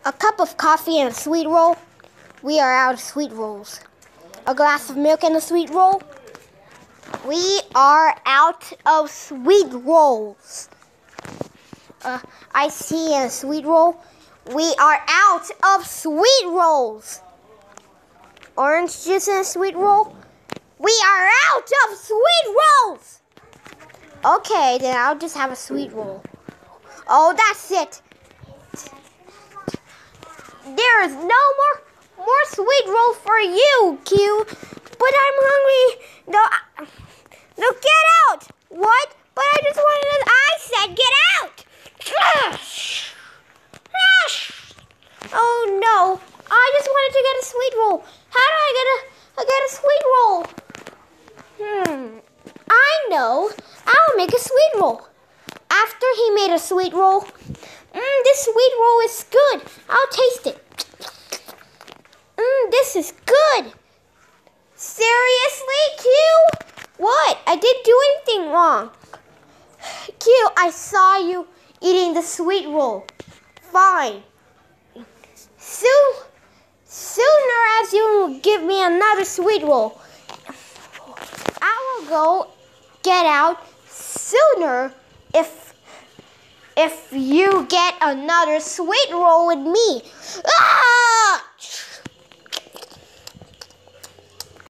A cup of coffee and a sweet roll. We are out of sweet rolls. A glass of milk and a sweet roll. We are out of sweet rolls. Iced tea and a sweet roll. We are out of sweet rolls. Orange juice and a sweet roll. We are out of sweet rolls. Okay, then I'll just have a sweet roll. Oh, that's it. There is no more sweet roll for you, Q. But I'm hungry. No, get out. What? But I just wanted to. I said get out. Oh no! I just wanted to get a sweet roll. How do I get a sweet roll? I know. I'll make a sweet roll. After he made a sweet roll, this sweet roll is good. I'll taste it. This is good. Seriously, Q? What? I didn't do anything wrong. Q, I saw you eating the sweet roll. Fine. Sooner as you give me another sweet roll, I will go get out sooner if you get another sweet roll with me. Ah!